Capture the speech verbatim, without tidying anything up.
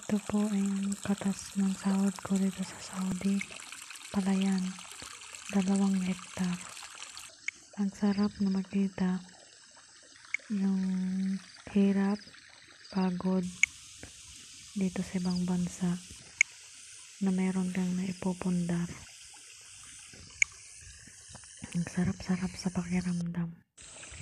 Ito po ay ang katas ng sahod ko dito sa Saudi. Palayan, dalawang hektar. Ang sarap na makita yung hirap, pagod dito sa ibang bansa na meron kang naipupundar. Ang sarap-sarap sa pakiramdam.